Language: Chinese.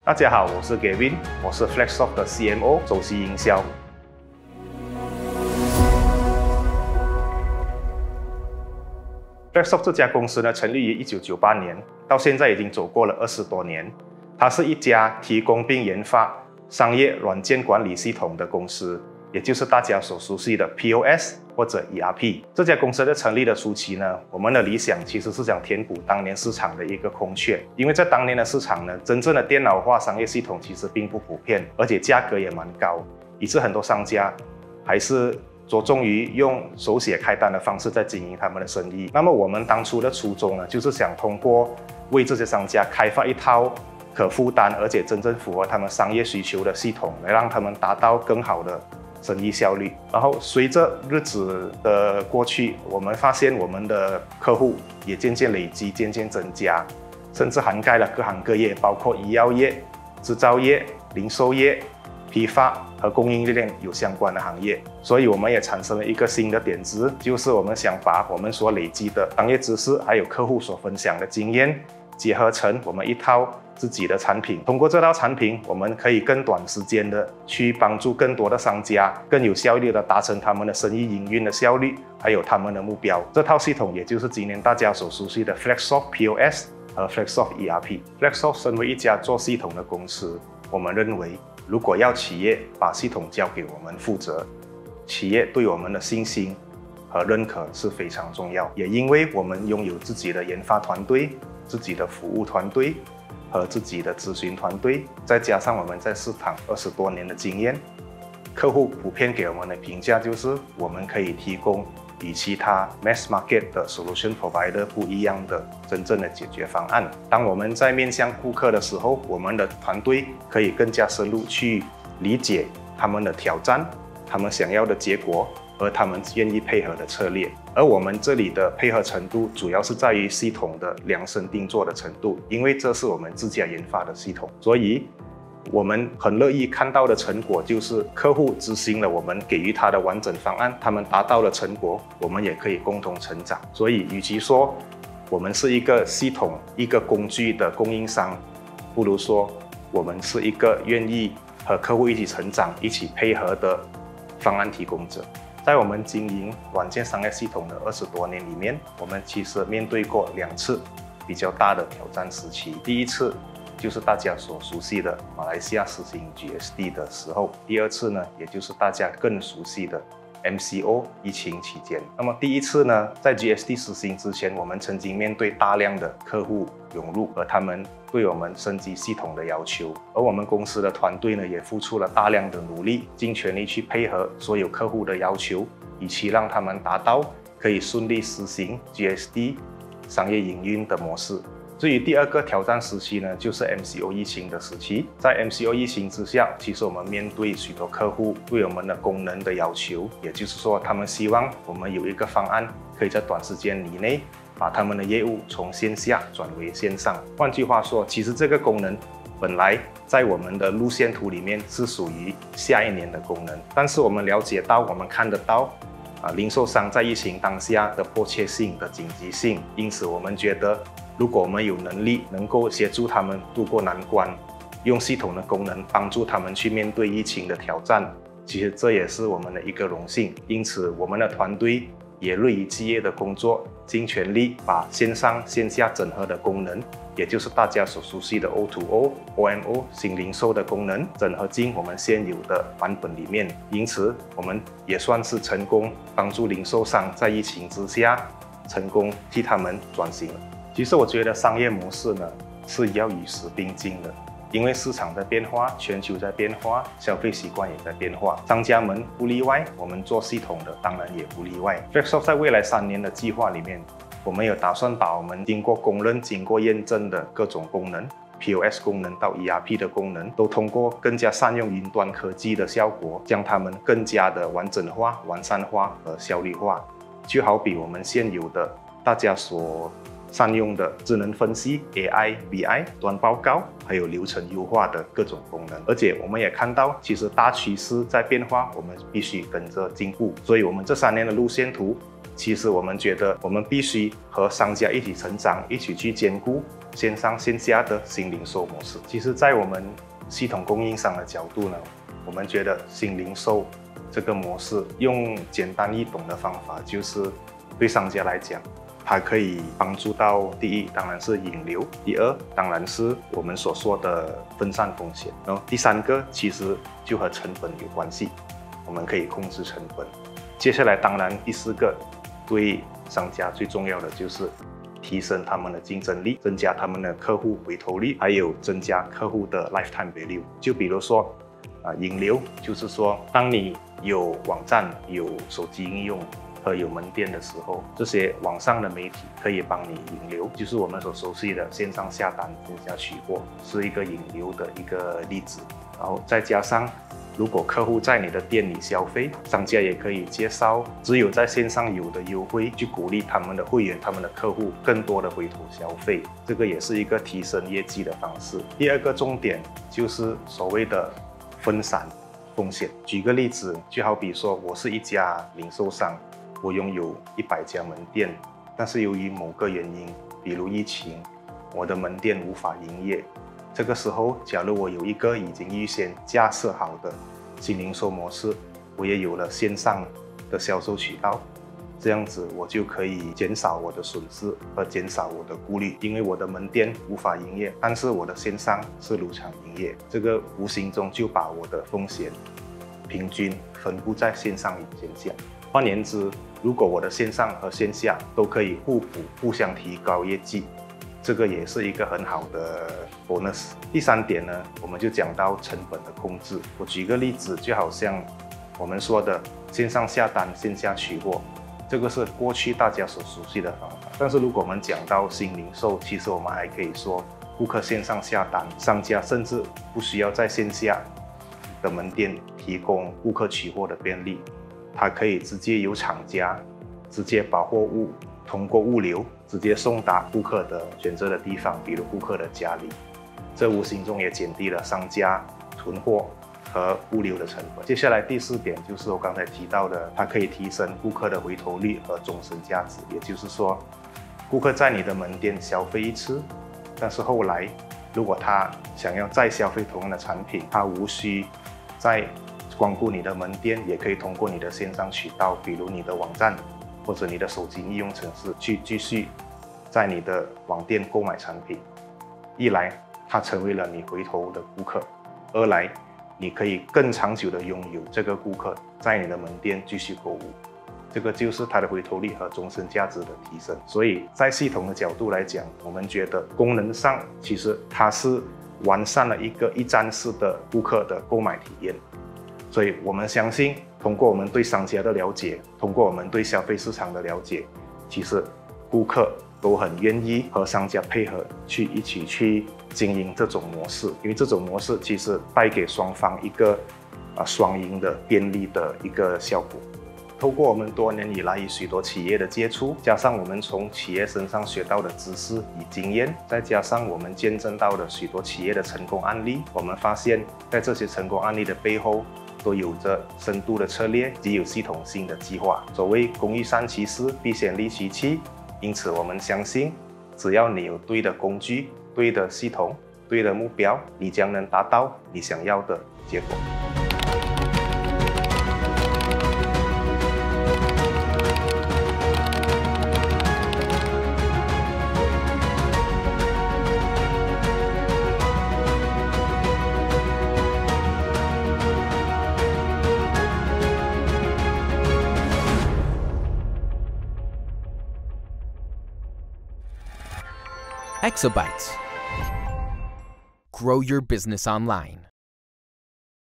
大家好，我是 Gavin， 我是 Flexsoft 的 CMO， 首席营销。Flexsoft 这家公司呢，成立于1998年，到现在已经走过了20多年。它是一家提供并研发商业软件管理系统的公司，也就是大家所熟悉的 POS 或者 ERP。这家公司在成立的初期呢，我们的理想其实是想填补当年市场的一个空缺，因为在当年的市场呢，真正的电脑化商业系统其实并不普遍，而且价格也蛮高，以致很多商家还是着重于用手写开单的方式在经营他们的生意。那么我们当初的初衷呢，就是想通过为这些商家开发一套可负担而且真正符合他们商业需求的系统，来让他们达到更好的生意效率。然后随着日子的过去，我们发现我们的客户也渐渐累积，渐渐增加，甚至涵盖了各行各业，包括医药业、制造业、零售业、批发和供应链有相关的行业。所以我们也产生了一个新的点子，就是我们想把我们所累积的商业知识，还有客户所分享的经验，结合成我们一套自己的产品。通过这套产品，我们可以更短时间的去帮助更多的商家更有效率的达成他们的生意营运的效率，还有他们的目标。这套系统也就是今年大家所熟悉的 Flexsoft POS 和 Flexsoft ERP。Flexsoft 身为一家做系统的公司，我们认为如果要企业把系统交给我们负责，企业对我们的信心和认可是非常重要。也因为我们拥有自己的研发团队、自己的服务团队和自己的咨询团队，再加上我们在市场20多年的经验，客户普遍给我们的评价就是我们可以提供与其他 mass market 的 solution provider 不一样的真正的解决方案。当我们在面向顾客的时候，我们的团队可以更加深入去理解他们的挑战、他们想要的结果，而他们愿意配合的策略。而我们这里的配合程度主要是在于系统的量身定做的程度，因为这是我们自家研发的系统，所以我们很乐意看到的成果就是客户执行了我们给予他的完整方案，他们达到了成果，我们也可以共同成长。所以与其说我们是一个系统、一个工具的供应商，不如说我们是一个愿意和客户一起成长、一起配合的方案提供者。在我们经营软件商业系统的20多年里面，我们其实面对过2次比较大的挑战时期。第一次就是大家所熟悉的马来西亚实行 GST 的时候，第二次呢，也就是大家更熟悉的 MCO 疫情期间。那么第一次呢，在 GST 实行之前，我们曾经面对大量的客户涌入，而他们对我们升级系统的要求，而我们公司的团队呢，也付出了大量的努力，尽全力去配合所有客户的要求，以期让他们达到可以顺利实行 GST 商业营运的模式。至于第二个挑战时期呢，就是 MCO 疫情的时期。在 MCO 疫情之下，其实我们面对许多客户对我们的功能的要求，也就是说，他们希望我们有一个方案，可以在短时间以内把他们的业务从线下转为线上。换句话说，其实这个功能本来在我们的路线图里面是属于下一年的功能，但是我们了解到，我们看得到零售商在疫情当下的迫切性的紧急性，因此我们觉得，如果我们有能力能够协助他们渡过难关，用系统的功能帮助他们去面对疫情的挑战，其实这也是我们的一个荣幸。因此，我们的团队也锐意继夜的工作，尽全力把线上线下整合的功能，也就是大家所熟悉的 O2O、OMO 新零售的功能，整合进我们现有的版本里面。因此，我们也算是成功帮助零售商在疫情之下成功替他们转型了。其实我觉得商业模式呢是要与时并进的，因为市场在变化，全球在变化，消费习惯也在变化，商家们不例外，我们做系统的当然也不例外。Flexsoft 在未来3年的计划里面，我们有打算把我们经过公认、经过验证的各种功能 ，POS 功能到 ERP 的功能，都通过更加善用云端科技的效果，将它们更加的完整化、完善化和效率化。就好比我们现有的大家所善用的智能分析、AI、BI、端报告，还有流程优化的各种功能。而且我们也看到，其实大趋势在变化，我们必须跟着进步。所以我们这3年的路线图，其实我们觉得我们必须和商家一起成长，一起去兼顾线上线下的新零售模式。其实，在我们系统供应商的角度呢，我们觉得新零售这个模式，用简单易懂的方法，就是对商家来讲，它可以帮助到第一，当然是引流；第二，当然是我们所说的分散风险。然后第三个，其实就和成本有关系，我们可以控制成本。接下来，当然第四个，对商家最重要的就是提升他们的竞争力，增加他们的客户回头率，还有增加客户的 lifetime value。就比如说，引流，就是说，当你有网站、有手机应用和有门店的时候，这些网上的媒体可以帮你引流，就是我们所熟悉的线上下单、线下取货，是一个引流的一个例子。然后再加上，如果客户在你的店里消费，商家也可以介绍只有在线上有的优惠，去鼓励他们的会员、他们的客户更多的回头消费，这个也是一个提升业绩的方式。第二个重点就是所谓的分散风险。举个例子，就好比说我是一家零售商，我拥有100家门店，但是由于某个原因，比如疫情，我的门店无法营业。这个时候，假如我有一个已经预先架设好的新零售模式，我也有了线上的销售渠道，这样子我就可以减少我的损失和减少我的顾虑，因为我的门店无法营业，但是我的线上是如常营业，这个无形中就把我的风险平均分布在线上与线下。换言之，如果我的线上和线下都可以互补，互相提高业绩，这个也是一个很好的 bonus。第三点呢，我们就讲到成本的控制。我举个例子，就好像我们说的线上下单、线下取货，这个是过去大家所熟悉的方法。但是如果我们讲到新零售，其实我们还可以说，顾客线上下单，商家甚至不需要在线下的门店提供顾客取货的便利，它可以直接由厂家直接把货物通过物流直接送达顾客的选择的地方，比如顾客的家里。这无形中也减低了商家囤货和物流的成本。接下来第四点就是我刚才提到的，它可以提升顾客的回头率和终身价值。也就是说，顾客在你的门店消费一次，但是后来如果他想要再消费同样的产品，他无需再光顾你的门店，也可以通过你的线上渠道，比如你的网站或者你的手机应用程式，去继续在你的网店购买产品。一来，他成为了你回头的顾客；二来，你可以更长久的拥有这个顾客在你的门店继续购物。这个就是它的回头率和终身价值的提升。所以在系统的角度来讲，我们觉得功能上其实它是完善了一个一站式的顾客的购买体验。所以我们相信，通过我们对商家的了解，通过我们对消费市场的了解，其实顾客都很愿意和商家配合，一起去经营这种模式。因为这种模式其实带给双方一个双赢的便利的一个效果。透过我们多年以来与许多企业的接触，加上我们从企业身上学到的知识与经验，再加上我们见证到的许多企业的成功案例，我们发现，在这些成功案例的背后，都有着深度的策略及有系统性的计划。所谓工欲善其事，必先利其器。因此，我们相信，只要你有对的工具、对的系统、对的目标，你将能达到你想要的结果。 Exabytes. Grow your business online.